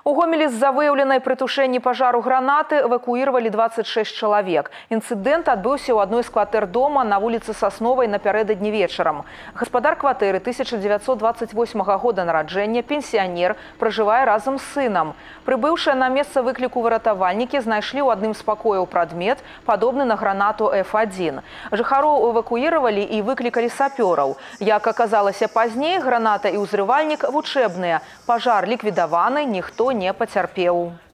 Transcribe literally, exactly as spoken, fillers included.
У Гомелі з-за выяўленай пры тушэнні пажару гранаты эвакуировали двадцать шесть чалавек. Інцыдэнт адбыўся ў адной з кватэр дома на вуліцы Сасновай напярэдадні вечарам. Гаспадар кватэры тысяча девятьсот двадцать восьмага года нараджэння, пенсіянер, пражывае разам з сынам. Прыбыўшыя на месца выкліку выратавальнікі знайшлі ў адным з пакояў прадмет, падобны на гранату эф адзін. Жыхароў эвакуировали і выклікалі сапёраў. Як аказалася пазней, граната і ўзрывальнік вучэбныя. Пажар ліквідаваны, ніхто не пацярпеў.